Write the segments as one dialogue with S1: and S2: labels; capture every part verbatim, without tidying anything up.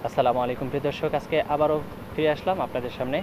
S1: আসসালামু আলাইকুম প্রিয় দর্শক, আজকে আবারও ফিরে আসলাম আপনাদের সামনে।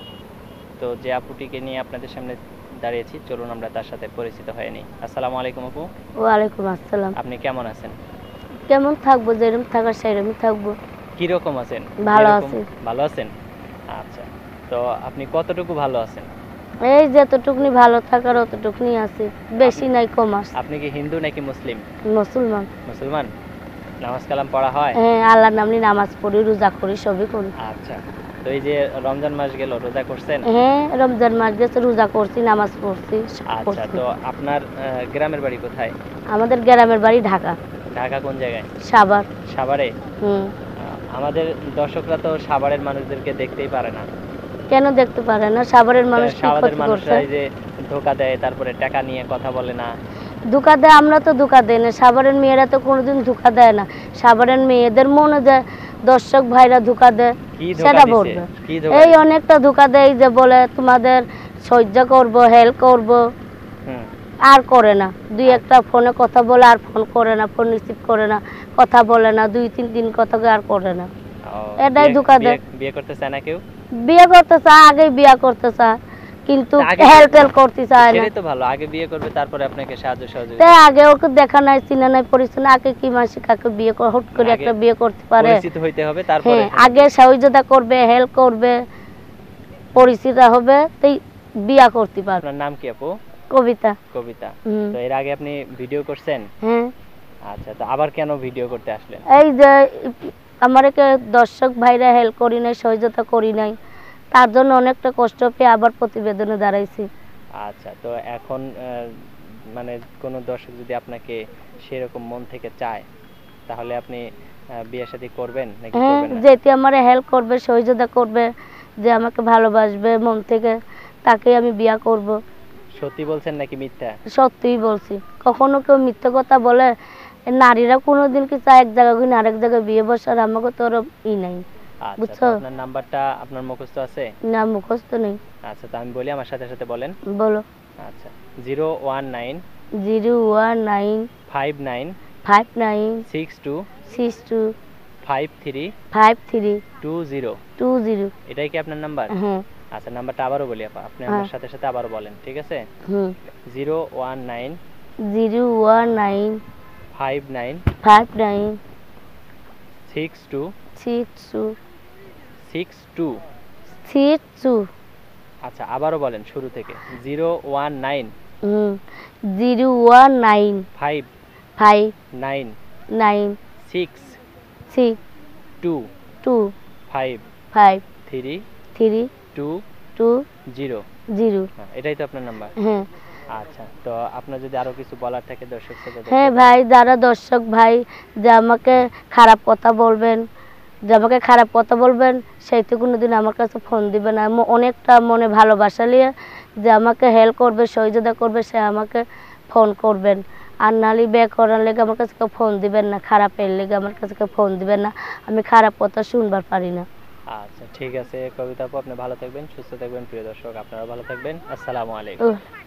S1: তো যে আপুটিকে নিয়ে আপনাদের সামনে দাঁড়িয়েছি, চলুন আমরা তার সাথে পরিচিত হয়ে নিই। আসসালামু আলাইকুম আপু।
S2: ওয়ালাইকুম আসসালাম।
S1: আপনি কেমন আছেন?
S2: কেমন থাকবো, যেরকম থাকার সেরকমই থাকবো।
S1: কিরকম আছেন?
S2: ভালো
S1: যেরকম
S2: আছি।
S1: ভালো আছেন? আচ্ছা, তো আপনি কতটুকু ভালো আছেন?
S2: এই যতটুকুনি ভালো থাকার অতটুকুনি আছে, বেশি নাই কম আছে।
S1: আপনি কি হিন্দু নাকি মুসলিম?
S2: মুসলমান।
S1: মুসলমান। নামাজ কালাম পড়া হয়?
S2: হ্যাঁ, আল্লাহর নাম নিয়ে নামাজ পড়ি, রোজা করি, সবই করি।
S1: আচ্ছা, তো এই যে রমজান মাস গেল, রোজা করছেন?
S2: হ্যাঁ, রমজান মাস গেছে, রোজা করছি, নামাজ পড়ছি, সব
S1: আচ্ছা,
S2: করছি।
S1: তো আপনার আহ, গ্রামের বাড়ি কোথায়?
S2: আমাদের গ্রামের বাড়ি ঢাকা।
S1: ঢাকা কোন জায়গায়?
S2: সাভার।
S1: সাভারে?
S2: হুম।
S1: আহ, আমাদের দর্শকরা তো সাভারের মানুষদেরকে দেখতেই পারে না।
S2: কেন দেখতে পারে না? সাভারের মানুষ কি
S1: সাভারের
S2: ক্ষতি করছে?
S1: মানুষরা এই যে ধোকা দেয়, তারপরে টাকা নিয়ে কথা বলে না।
S2: ধোকা দেয়, আমরা তো ধোকা দেই না। সাভারের মেয়েরা তো কোনোদিন ধোকা দেয় না। সাভারের মেয়েদের মনে যে দর্শক ভাইরা ধোকা দেয়,
S1: কি ধোকা
S2: সেটা
S1: দিছে?
S2: বলবে।
S1: কি ধোকা
S2: এই
S1: দিছে?
S2: অনেকটা ধোকা দেয়, যে বলে তোমাদের সহ্য করব, হেল্প করব,
S1: হুম।
S2: আর করে না। দুই একটা ফোনে কথা বলে, আর ফোন করে না, ফোন রিসিভ করে না, কথা বলে না, দুই তিন দিন কথা আর করে না।
S1: ও,
S2: এটাই
S1: বিয়ে-
S2: ধোকা দেয়।
S1: বিয়ে- বিয়ে করতে চায় না কেউ?
S2: বিয়ে করতে চায়, আগেই বিয়ে করতে চায়, কিন্তু
S1: তা আগে
S2: হেল্প টেল্প করতে চায় না।
S1: সেটাই তো ভালো, আগে বিয়ে করবে, তারপরে আপনাকে সাহায্য সহযোগিতা।
S2: তাই আগে ওকে দেখা নাই, চিনা নাই, পরিচয় নাই, আগে কি মাসে কাকে বিয়ে করে হুট করে
S1: আগে
S2: একটা বিয়ে করতে পারে?
S1: পরিচিত হইতে হবে, তারপরে
S2: হ্যাঁ, আগে সহযোগিতা করবে, হেল্প করবে, পরিচিত হবে, তাই বিয়া করতে পারবে।
S1: আপনার নাম কি আপু?
S2: কবিতা।
S1: কবিতা।
S2: হুম।
S1: তো এর আগে আপনি ভিডিও করছেন?
S2: হ্যাঁ।
S1: আচ্ছা, তো আবার কেন ভিডিও করতে আসলেন?
S2: এই যে আমার একে দর্শক ভাইরা হেল্প করি নাই, সহযোগিতা করি নাই, তার জন্য অনেকটা কষ্ট পেয়ে আবার প্রতিবেদনে দাঁড়াইছি।
S1: আচ্ছা, তো এখন আহ, মানে কোনো দর্শক যদি আপনাকে সেরকম মন থেকে চায়, তাহলে আপনি আহ, বিয়ে শাদী করবেন নাকি
S2: হ্যাঁ,
S1: করবেন না?
S2: যেটি আমার হেল্প করবে, সহযোগিতা করবে, যে আমাকে ভালোবাসবে মন থেকে, তাকে আমি বিয়া করব।
S1: সত্যি বলছেন নাকি মিথ্যা?
S2: সত্যিই বলছি। কখনো কেউ মিথ্যে কথা বলে? নারীরা কোনোদিন কি চায় এক জায়গায় গিয়ে আরেক জায়গায় বিয়ে বসার? আমাকে তো ওর ই নাই,
S1: আচ্ছা, তো
S2: বুঝছো?
S1: আপনার নাম্বারটা আপনার মুখস্থ আছে?
S2: না, মুখস্থ নেই।
S1: আচ্ছা, তো আমি বলি, আমার সাথে সাথে বলেন।
S2: বলো।
S1: আচ্ছা, zero one nine
S2: zero one nine
S1: five nine
S2: five nine
S1: six two
S2: six two
S1: five three
S2: five three
S1: two zero.
S2: Two zero.
S1: এটাই কি আপনার নাম্বার?
S2: হ্যাঁ।
S1: আচ্ছা, নাম্বারটা আবারও বলি আপা, আপনি আমার সাথে সাথে আবারও বলেন, ঠিক আছে?
S2: হুম।
S1: Zero one nine
S2: zero one nine
S1: five nine
S2: five nine
S1: six two
S2: six two
S1: six two
S2: six two.
S1: আচ্ছা, আবারও বলেন শুরু থেকে। জিরো ওয়ান নাইন
S2: হুম। Zero one nine
S1: five
S2: five
S1: nine
S2: nine
S1: six
S2: six
S1: two
S2: two
S1: five
S2: five
S1: three
S2: three
S1: two
S2: two
S1: zero.
S2: Zero.
S1: এটাই তো আপনার number?
S2: হ্যাঁ।
S1: আচ্ছা, তো আপনার যদি আরো কিছু বলার থাকে দর্শক শ্রোতাদের,
S2: হ্যাঁ ভাই, যারা দর্শক ভাই যে আমাকে খারাপ কথা বলবেন, যে আমাকে খারাপ কথা বলবেন, সেই তো কোনোদিন আমার কাছে ফোন দিবে না। ম- অনেকটা মনে ভালোবাসা নিয়ে যে আমাকে হেল্প করবে, সহযোগিতা করবে, সে আমাকে ফোন করবেন। আর নালি বিয়ে করার লেগে আমার কাছে কেউ ফোন দিবেন না, খারাপের লেগে আমার কাছে কেউ ফোন দিবেন না। আমি খারাপ কথা শুনবার পারি না।
S1: আচ্ছা, ঠিক আছে কবিতা আপু, আপনি ভালো থাকবেন, সুস্থ থাকবেন। প্রিয় দর্শক, আপনারা ভালো থাকবেন। আসসালামু আলাইকুম।
S2: উহ।